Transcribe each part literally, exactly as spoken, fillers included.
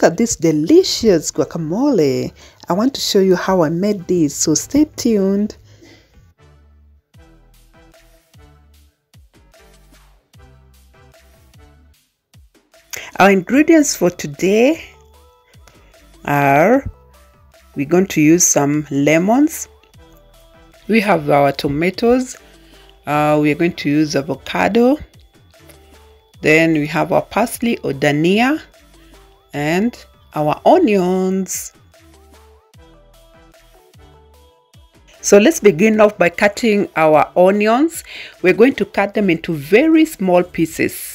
look at this delicious guacamole. I want to show you how I made this, so stay tuned. Our ingredients for today are, we're going to use some lemons, we have our tomatoes, uh, we are going to use avocado, then we have our parsley or dania, and our onions. So let's begin off by cutting our onions. We're going to cut them into very small pieces.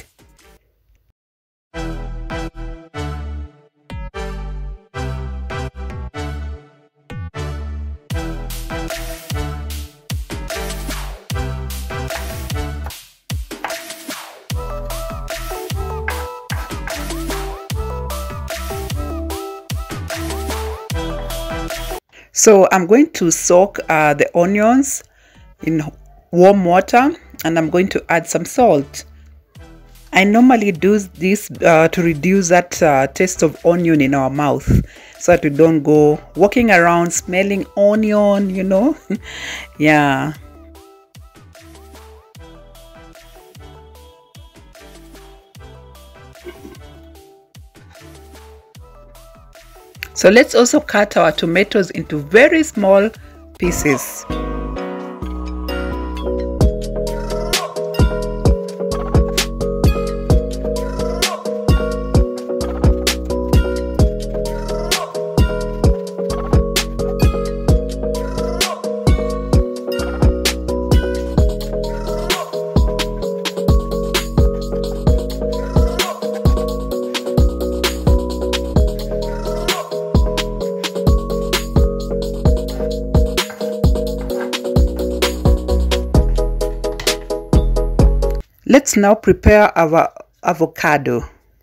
So I'm going to soak uh, the onions in warm water, and I'm going to add some salt. I normally do this uh, to reduce that uh, taste of onion in our mouth, so that we don't go walking around smelling onion, you know. Yeah. So let's also cut our tomatoes into very small pieces. Let's now prepare our avocado.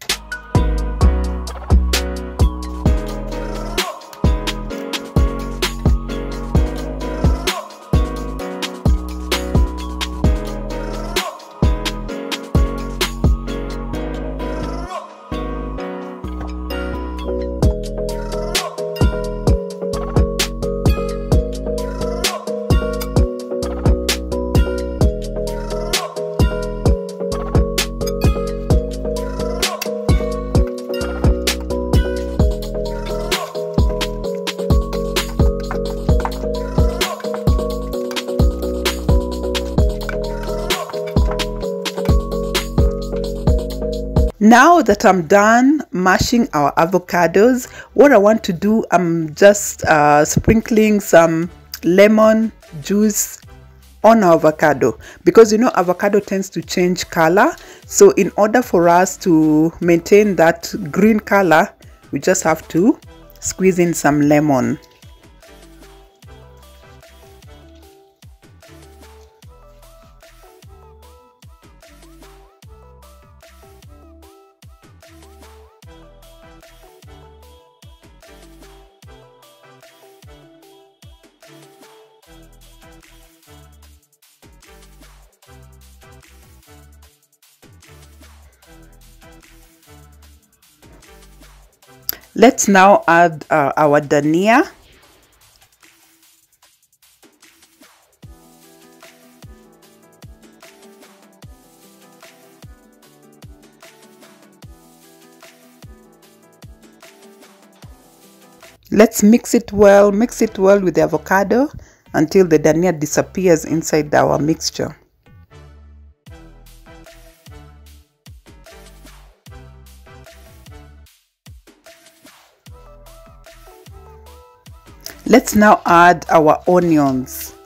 Now that I'm done mashing our avocados, what I want to do, I'm just uh, sprinkling some lemon juice on our avocado, because you know avocado tends to change color. So in order for us to maintain that green color, we just have to squeeze in some lemon. Let's now add uh, our dania. Let's mix it well, mix it well with the avocado until the dania disappears inside our mixture. Let's now add our onions.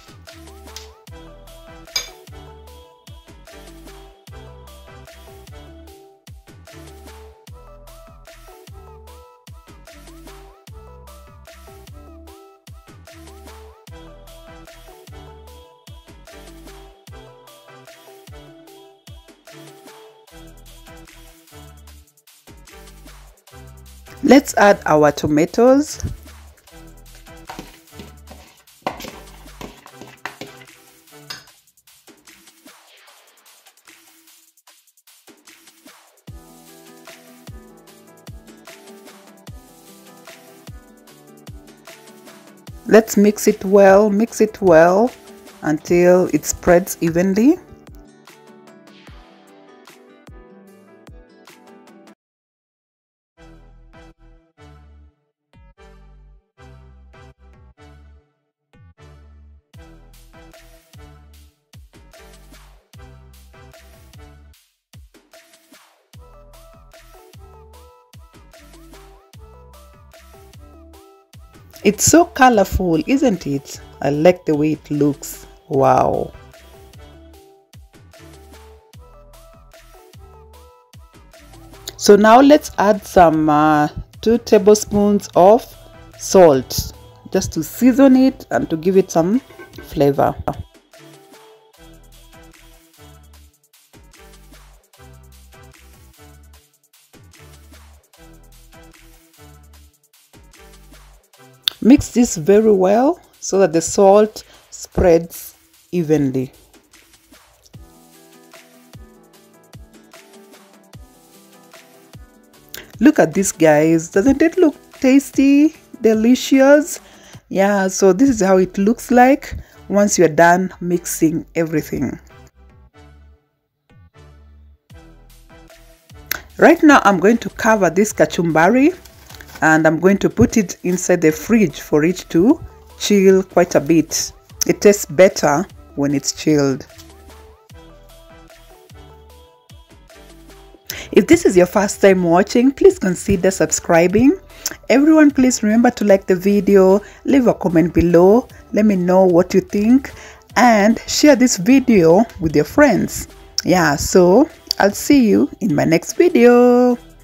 Let's add our tomatoes. Let's mix it well, mix it well until it spreads evenly. It's so colorful, isn't it? I like the way it looks. Wow. So now let's add some uh, two tablespoons of salt just to season it and to give it some flavor. Mix this very well so that the salt spreads evenly. Look at this, guys. Doesn't it look tasty, delicious? Yeah, so this is how it looks like once you're done mixing everything. Right now I'm going to cover this kachumbari and I'm going to put it inside the fridge for it to chill quite a bit. It tastes better when it's chilled. If this is your first time watching, please consider subscribing. Everyone, please remember to like the video, leave a comment below, let me know what you think, and share this video with your friends. Yeah, so I'll see you in my next video.